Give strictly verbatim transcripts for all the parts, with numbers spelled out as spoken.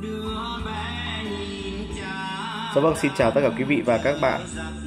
Dạ vâng, xin chào tất cả quý vị và các bạn.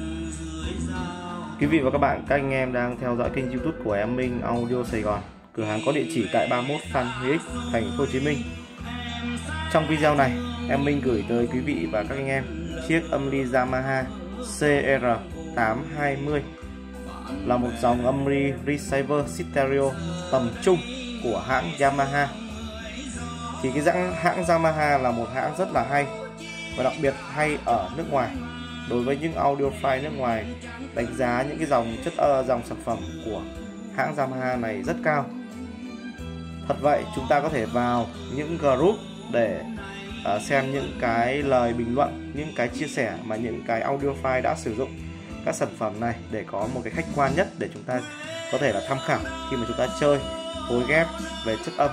Quý vị và các bạn, các anh em đang theo dõi kênh YouTube của em Minh Audio Sài Gòn. Cửa hàng có địa chỉ tại ba mươi mốt Phan Huy Ích, thành phố Hồ Chí Minh. Trong video này, em Minh gửi tới quý vị và các anh em chiếc âm ly Yamaha C R tám hai mươi, là một dòng âm ly receiver stereo tầm trung của hãng Yamaha. Thì cái hãng hãng Yamaha là một hãng rất là hay, và đặc biệt hay ở nước ngoài. Đối với những audiophile nước ngoài, đánh giá những cái dòng chất uh, dòng sản phẩm của hãng Yamaha này rất cao. Thật vậy, chúng ta có thể vào những group để uh, xem những cái lời bình luận, những cái chia sẻ mà những cái audiophile đã sử dụng các sản phẩm này, để có một cái khách quan nhất để chúng ta có thể là tham khảo khi mà chúng ta chơi phối ghép về chất âm.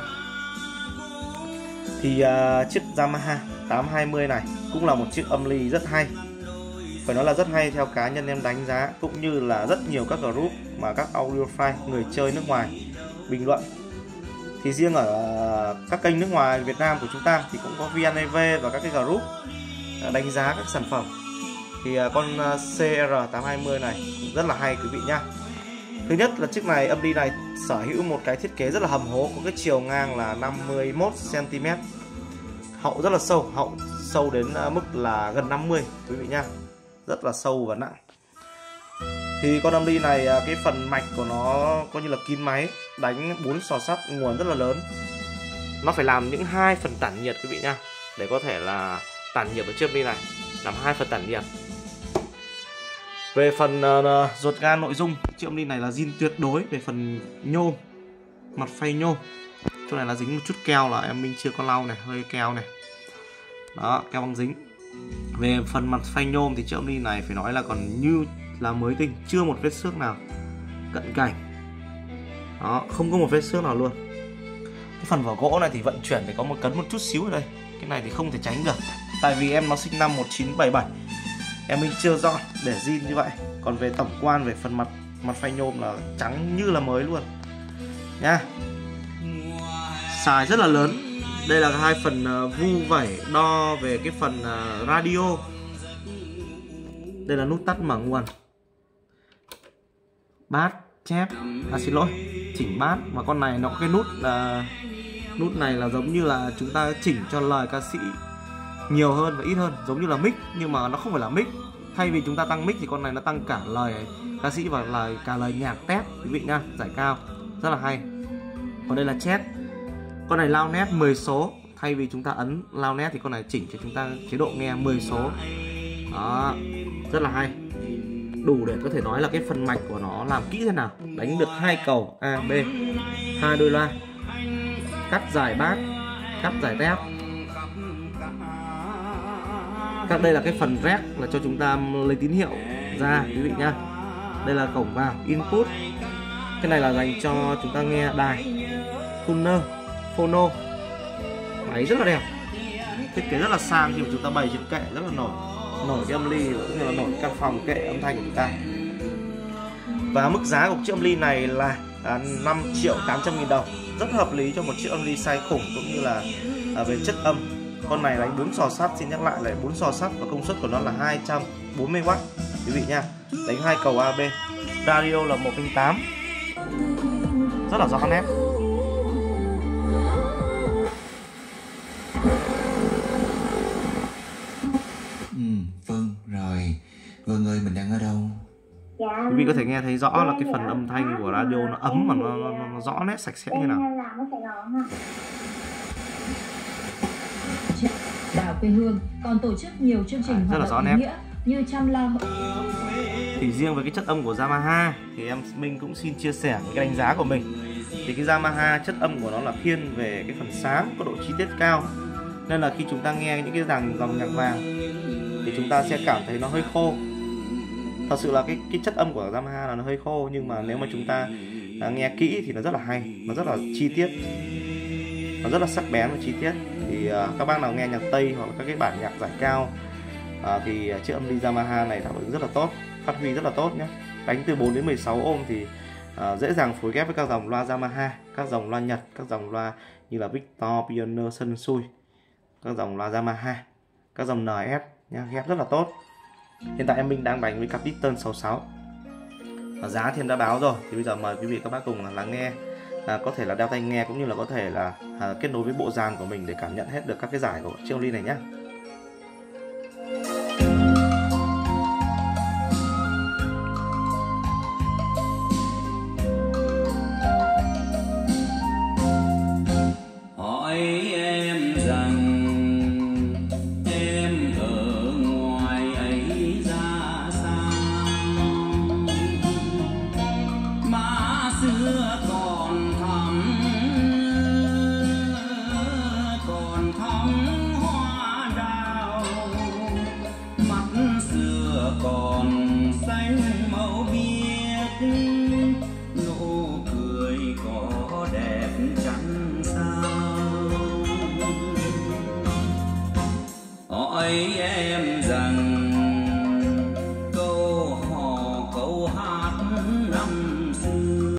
Thì uh, chiếc Yamaha tám hai mươi này cũng là một chiếc âm ly rất hay. Phải nói là rất hay theo cá nhân em đánh giá, cũng như là rất nhiều các group mà các audiophile người chơi nước ngoài bình luận. Thì riêng ở các kênh nước ngoài Việt Nam của chúng ta thì cũng có vê en a vê và các cái group đánh giá các sản phẩm. Thì con C R tám hai mươi này cũng rất là hay quý vị nhá. Thứ nhất là chiếc này, âm ly này sở hữu một cái thiết kế rất là hầm hố, có cái chiều ngang là năm mươi mốt xăng ti mét, hậu rất là sâu, hậu sâu đến mức là gần năm mươi quý vị nhá, rất là sâu và nặng. Thì con âm ly này cái phần mạch của nó coi như là kín máy, đánh bốn sò sắt, nguồn rất là lớn. Nó phải làm những hai phần tản nhiệt quý vị nhá, để có thể là tản nhiệt ở chiếc âm ly này, làm hai phần tản nhiệt. Về phần uh, ruột gan nội dung, chiếc âm ly này là zin tuyệt đối về phần nhôm, mặt phay nhôm. Chỗ này là dính một chút keo, là em Minh chưa có lau này, hơi keo này. Đó, keo băng dính. Về phần mặt phay nhôm thì chiếc âm ly này phải nói là còn như là mới tinh, chưa một vết xước nào cận cảnh. Đó, không có một vết xước nào luôn. Cái phần vỏ gỗ này thì vận chuyển thì có một cấn một chút xíu ở đây. Cái này thì không thể tránh được, tại vì em nó sinh năm một nghìn chín trăm bảy mươi bảy. Em Minh chưa dọn để zin như vậy. Còn về tổng quan về phần mặt mặt phay nhôm là trắng như là mới luôn nha. Xài rất là lớn. Đây là hai phần vu vẩy đo về cái phần radio. Đây là nút tắt mở nguồn, bát, chép, à xin lỗi, chỉnh bát. Và con này nó có cái nút là nút này là giống như là chúng ta chỉnh cho lời ca sĩ nhiều hơn và ít hơn, giống như là mic, nhưng mà nó không phải là mic. Thay vì chúng ta tăng mic thì con này nó tăng cả lời ca sĩ và lời cả lời nhạc tép quý vị nha, giải cao, rất là hay. Còn đây là chat. Con này loud net mười số, thay vì chúng ta ấn loud net thì con này chỉnh cho chúng ta chế độ nghe mười số. Đó, rất là hay. Đủ để có thể nói là cái phần mạch của nó làm kỹ thế nào. Đánh được hai cầu A, B, hai đôi loa, cắt giải bát, cắt giải tép. Các đây là cái phần rec là cho chúng ta lấy tín hiệu ra quý vị nhá. Đây là cổng vào input. Cái này là dành cho chúng ta nghe đài, tuner, phono. Máy rất là đẹp, thiết kế rất là sang, khi mà chúng ta bày trên kệ rất là nổi nổi cái âm ly, cũng như là nổi căn phòng kệ âm thanh của chúng ta. Và mức giá của chiếc âm ly này là à, năm triệu tám trăm nghìn đồng, rất hợp lý cho một chiếc âm ly size khủng, cũng như là à, về chất âm. Con này đánh bốn sò sắt, xin nhắc lại là bốn sò sắt, và công suất của nó là hai trăm bốn mươi oát quý vị nha. Đánh hai cầu A B. Radio là một không tám, rất là rõ nét. Ừ, Vâng, rồi. Vâng ơi, mình đang ở đâu? Dạ, Quý vị có thể nghe thấy rõ là cái phần âm thanh của radio nó ấm mà nó, nó, nó rõ nét, sạch sẽ như nào. làm ở Sài Gòn ha. Đảo quê hương còn tổ chức nhiều chương trình à, hoạt động ý nghĩa như chăm lo. Thì riêng với cái chất âm của Yamaha thì em Minh cũng xin chia sẻ những cái đánh giá của mình. Thì cái Yamaha chất âm của nó là thiên về cái phần sáng, có độ chi tiết cao, nên là khi chúng ta nghe những cái dòng dòng nhạc vàng thì chúng ta sẽ cảm thấy nó hơi khô. Thật sự là cái cái chất âm của Yamaha là nó hơi khô, nhưng mà nếu mà chúng ta à, nghe kỹ thì nó rất là hay, nó rất là chi tiết, nó rất là sắc bén và chi tiết. Thì à, các bác nào nghe nhạc Tây hoặc là các cái bản nhạc giải cao à, thì chiếc âm ly Yamaha này đáp ứng rất là tốt, phát huy rất là tốt nhé. Đánh từ bốn đến mười sáu ohm thì à, dễ dàng phối ghép với các dòng loa Yamaha, các dòng loa Nhật, các dòng loa như là Victor, Pioneer, Sensui. các dòng loa Yamaha, các dòng en ét nhá, ghép rất là tốt. Hiện tại em Minh đang đánh với cặp Eaton sáu sáu. Và giá thì em đã báo rồi, thì bây giờ mời quý vị các bác cùng lắng nghe, à, có thể là đeo tai nghe cũng như là có thể là à, kết nối với bộ dàn của mình để cảm nhận hết được các cái giải của chiếc âm ly này nhé. Hỏi em rằng em ở ngoài ấy ra sao, má xưa còn thắm còn thắm hoa đào, mắt xưa còn xanh màu biếc, nụ cười có đẹp chẳng sao. Hỏi em rằng